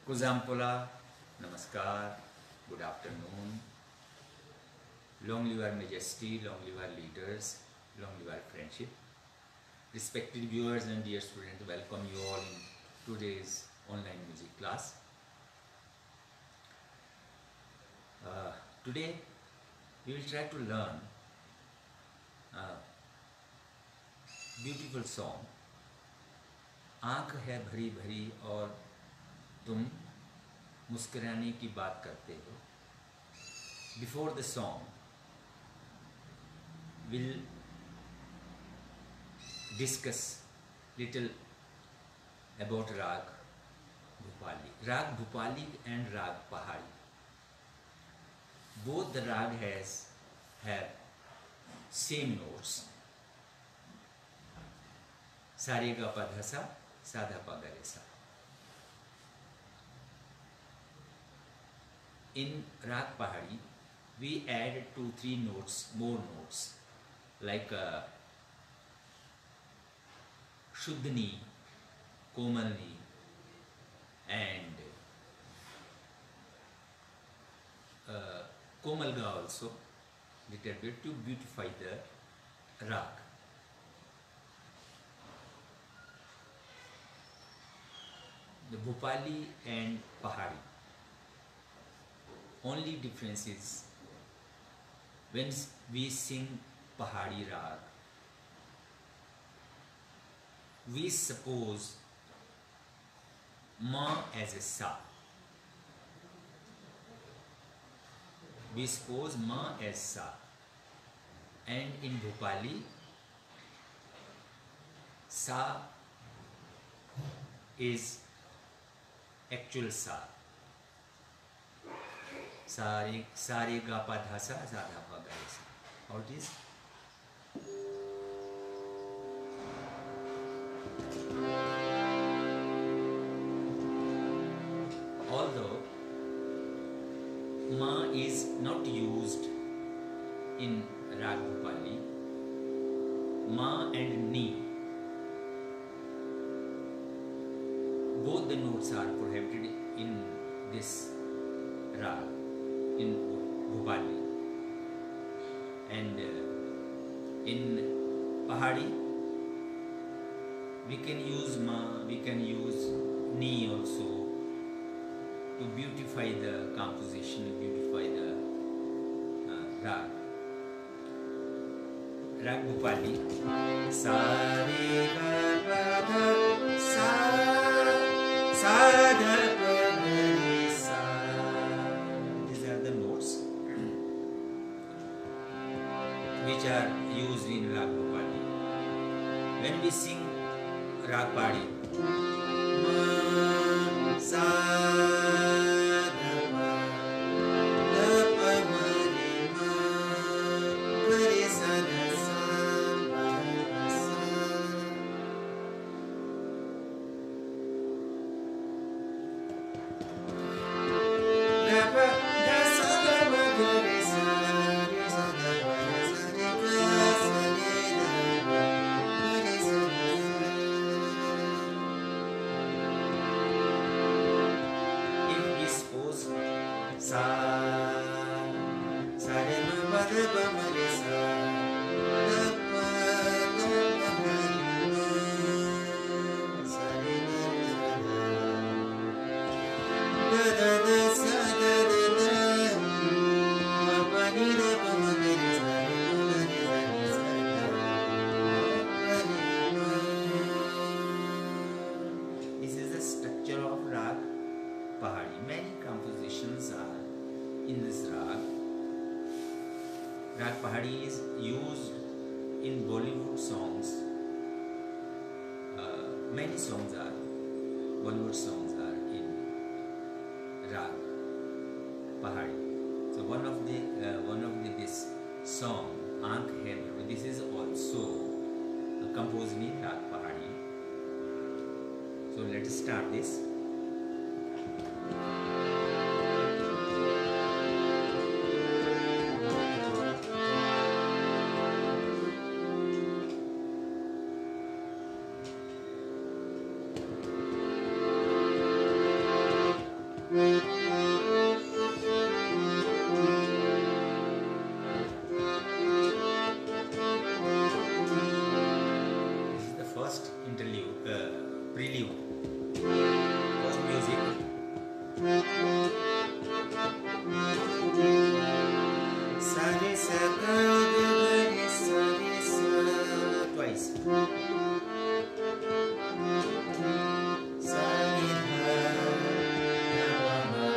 Kuzampula, Namaskar, good afternoon. Long live our majesty, long live our leaders, long live our friendship. Respected viewers and dear students, welcome you all in today's online music class. Today we will try to learn a beautiful song. आँख है भरी भरी और तुम मुस्कुराने की बात करते हो. Before the song, we'll discuss little about Rag Bhupali. Rag Bhupali and Rag Pahari. Both the rag have same notes. Sa re ga pa dha sa, sa dha pa ga re sa. In Rag Pahari, we add 2-3 notes, more notes, like Shuddhni, Komalni, and Komalga also, little bit to beautify the rag. The Bhupali and Pahari. Only difference is when we sing Pahari Rag, we suppose Ma as a Sa. We suppose Ma as Sa. And in Bhupali, Sa is actual Sa. Sa re ga pa dha sa, sa dha pa ga re sa. How it is? Although Ma is not used in Rag Bhupali, Ma and Ni, both the notes are prohibited in this Rag, in Bhupali. And in Pahari, we can use Ma, we can use Ni also to beautify the composition, beautify the rag. Rag Bhupali. Sa re ga pa dha sa, sa dha pa ga re sa. These are the notes which are used in Rag Bhupali. When we sing Rag Pahari, ma, sa, Rag Pahari is used in Bollywood songs. Many songs are, Bollywood songs are in Rag Pahari. So one of this song, Aankh Hai Bhari, this is also composed in Rag Pahari. So let us start this. This is the first interlude, prelude, first music. Sa re sa ga ga re sa twice. Sa ni dha ga ma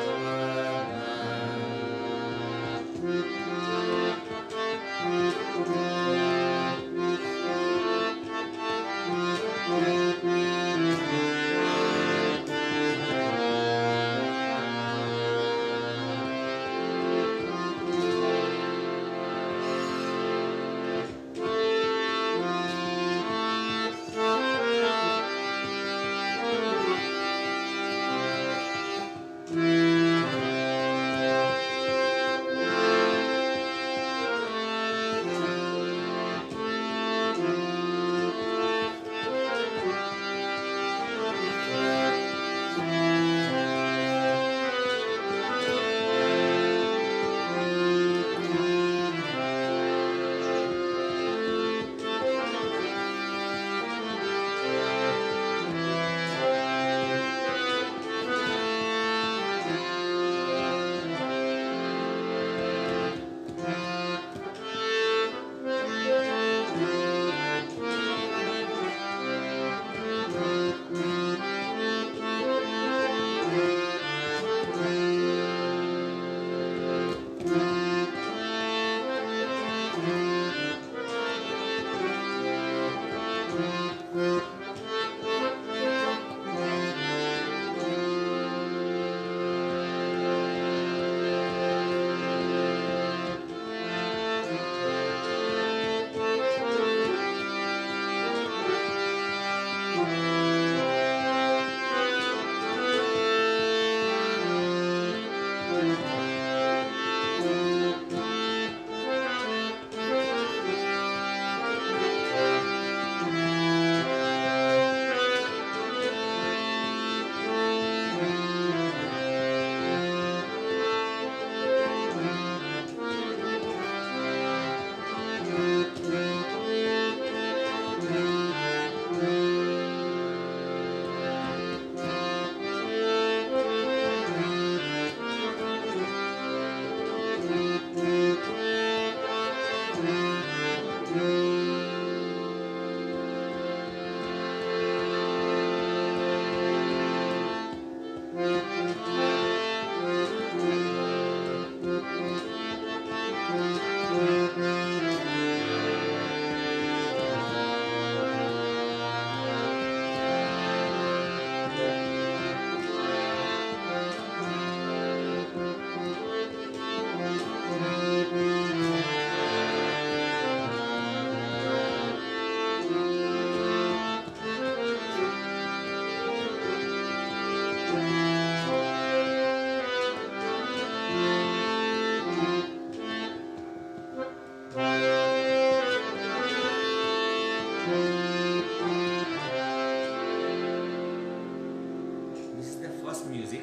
music,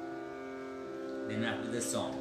then after the song.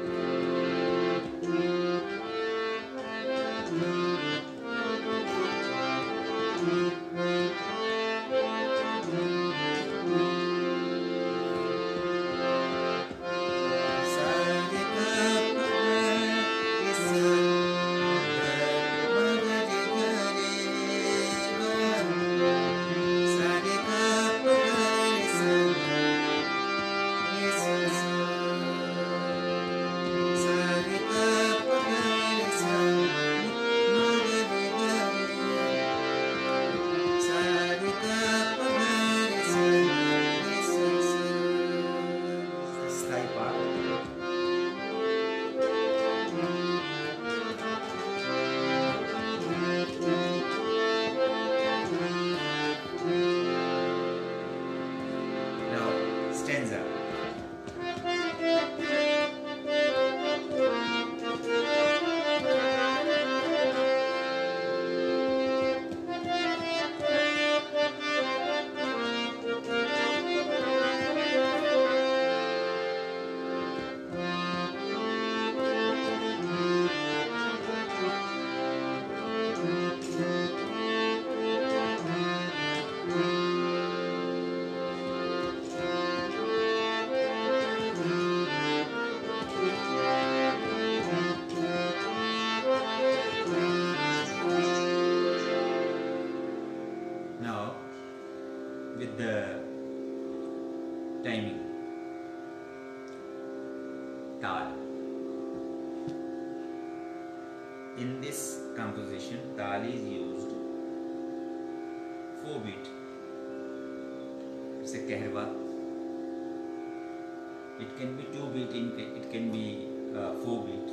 Stanza. with the timing. Tal. In this composition, tal is used 4 beat. It's a kahwa. It can be 2 beat, it can be 4 beat.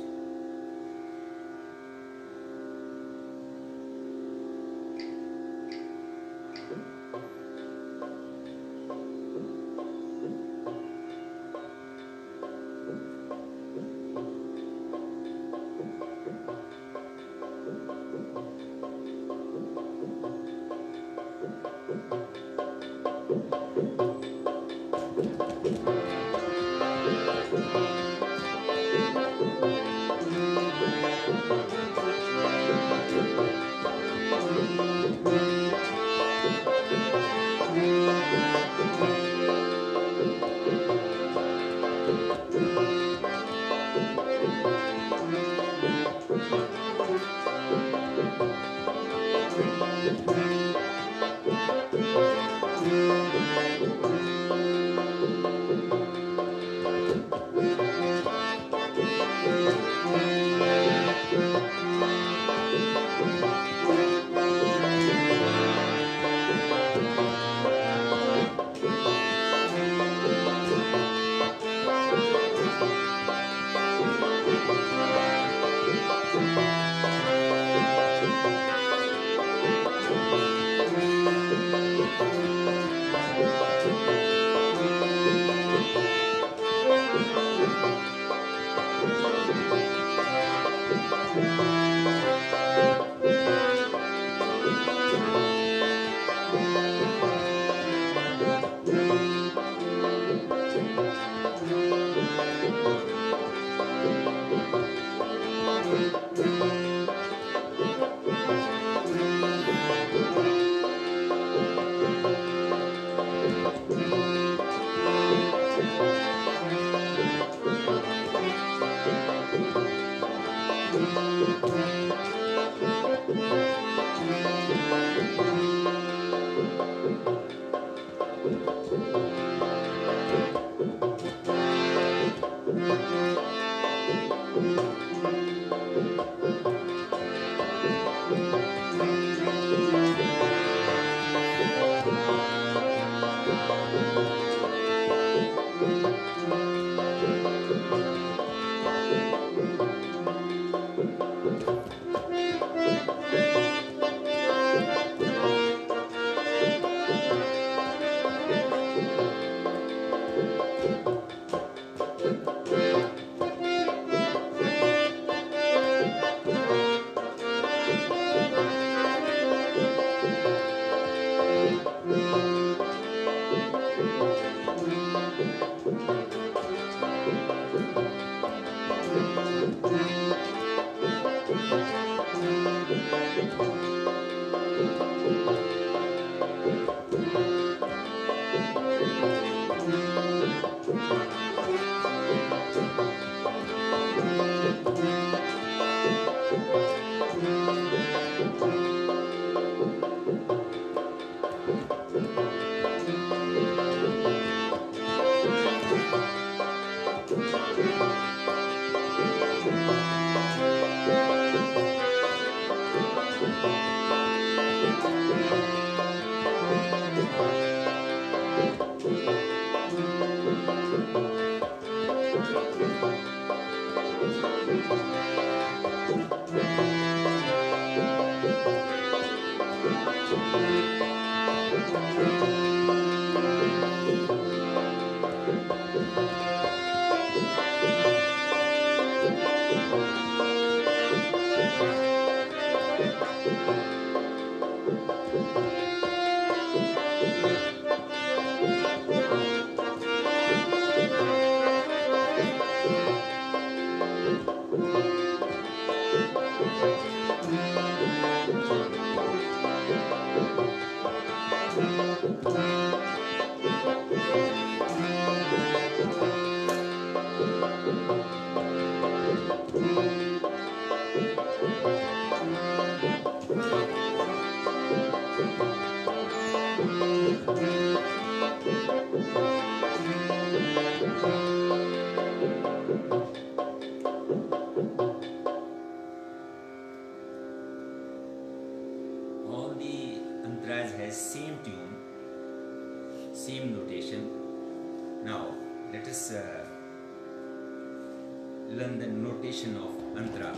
same notation. Now let us learn the notation of Antara.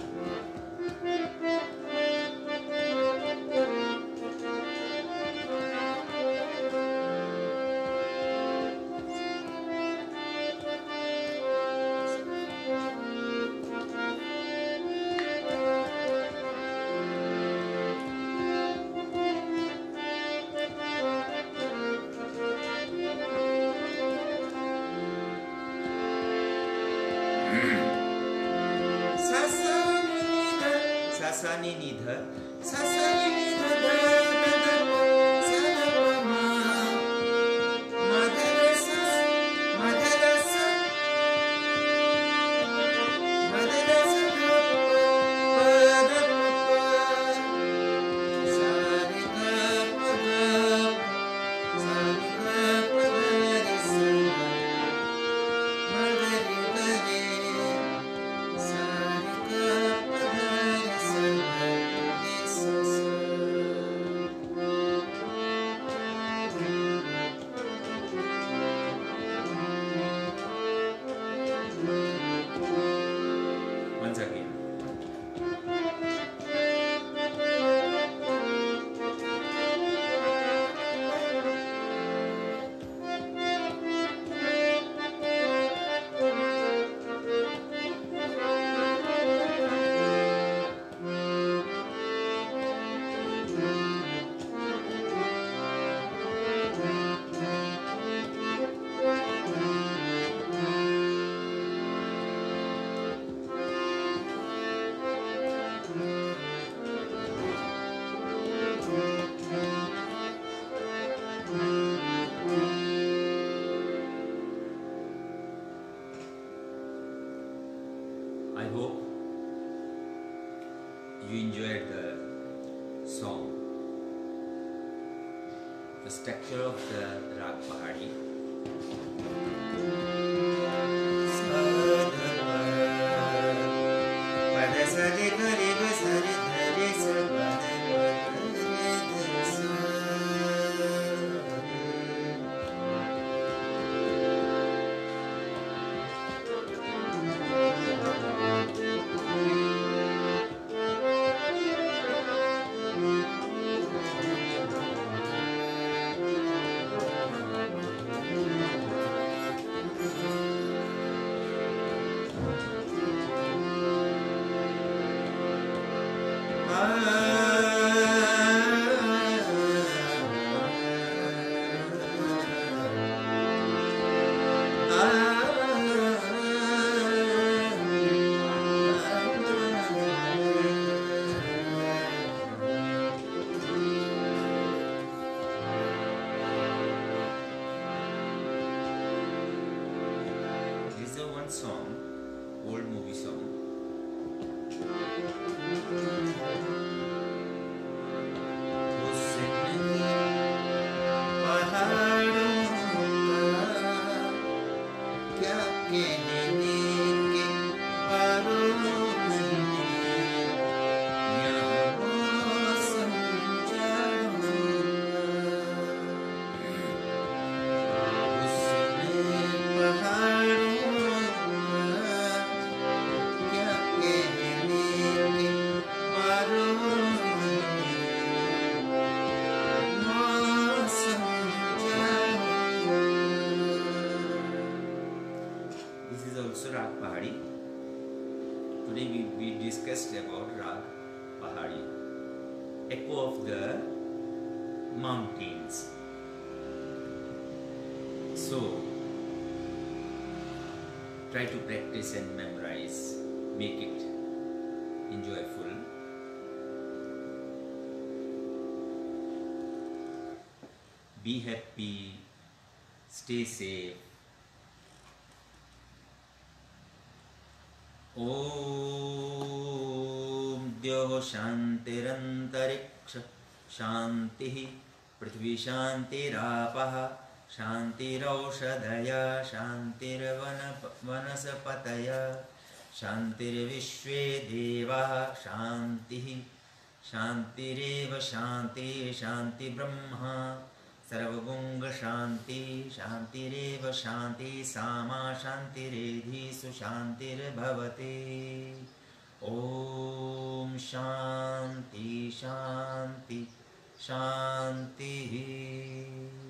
Sasani nidha, sasani nidha, da da da, sa da pa ma, ma da da sa, ma da da sa, ma da da sa da pa da pa, sa re ga pa da, sa re ga pa da re sa, ma da re ga re, sa re ga pa da re sa. Once again. I hope you enjoyed the song. The structure of the Rag Pahari. This is one song, old movie song. This is also Rag Pahari. Today we discussed about Rag Pahari, echo of the mountains. So try to practice and memorize, make it enjoyable. Be happy, stay safe. Om Dyo Shantirantariksha Shanti Prithvi Shantirapah Shantiraushadaya Shantirvanasapataya Shantirvishve Deva Shanti Shantireva Shanti Shanti Brahma सर्वगुंग Shanti शांतिरेव Shanti Sama शांतिरेधि सुशांतिर्भवति। Om Shanti Shanti Shanti.